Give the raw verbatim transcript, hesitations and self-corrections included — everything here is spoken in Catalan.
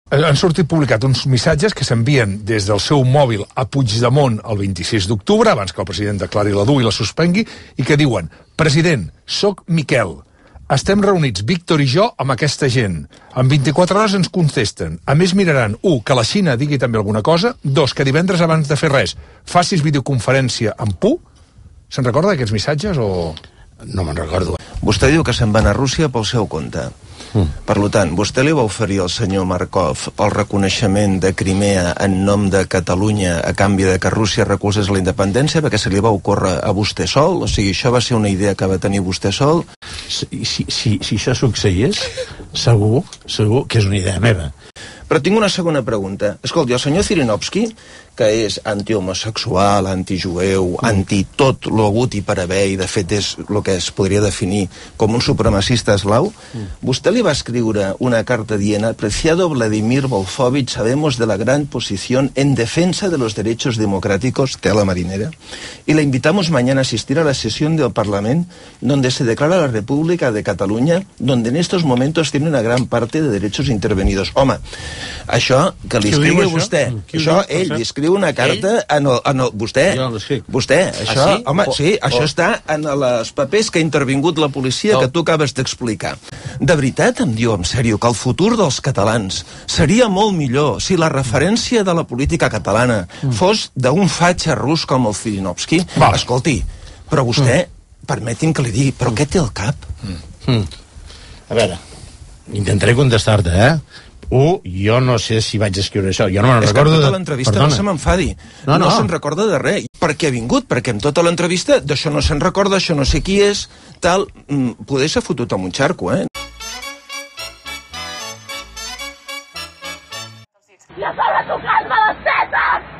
Han sortit publicat uns missatges que s'envien des del seu mòbil a Puigdemont el vint-i-sis d'octubre, abans que el president declari la D U i la suspengui, i que diuen: president, soc Miquel. Estem reunits, Víctor i jo, amb aquesta gent. En vint-i-quatre hores ens contesten. A més, miraran, un, que la Xina digui també alguna cosa, dos, que divendres abans de fer res facis videoconferència amb Pu. Se'n recorda d'aquests missatges o...? No me'n recordo. Vostè diu que se'n va anar a Rússia pel seu compte. Mm. Per tant, vostè li va oferir al senyor Markov el reconeixement de Crimea en nom de Catalunya a canvi de que Rússia recolzés la independència perquè se li va ocórrer a vostè sol? O sigui, això va ser una idea que va tenir vostè sol? Si, si, si, si això succeís, segur, segur que és una idea meva. Però tinc una segona pregunta. Escolti, el senyor Zirinovski, que és antihomosexual, antijueu, mm. anti tot lo hagut i per haver, i de fet és el que es podria definir com un supremacista eslau, mm. vostè li va escriure una carta dient: apreciado Vladimir Wolfovich, sabemos de la gran posición en defensa de los derechos democráticos, tela marinera, y la invitamos mañana a asistir a la sesión del Parlamento donde se declara la República de Cataluña, donde en estos momentos tiene una gran parte de derechos intervenidos. Home, això que li escrigui vostè, això ell li escriu una carta en el, en el, vostè, vostè, això, ah, sí? home, oh, sí, oh. això està en els papers que ha intervingut la policia oh. que tu acabes d'explicar. De veritat em diu, en sèrio, que el futur dels catalans seria molt millor si la referència de la política catalana mm. fos d'un fatxa rus com el Zirinovski? Vale. Escolti, però vostè, mm. permeti'm que li digui, però mm. què té al cap? Mm. A veure, intentaré contestar-te, eh? Uh, jo no sé si vaig escriure això. Jo no me'n recordo de... És que tota l'entrevista no se m'enfadi. No, no. no se'n recorda de res. Per què ha vingut? Perquè en tota l'entrevista d'això no se'n recorda, això no sé qui és, tal... Mm, poder s'ha fotut amb un xarco, eh? ¡Ya para tocarme las tetas!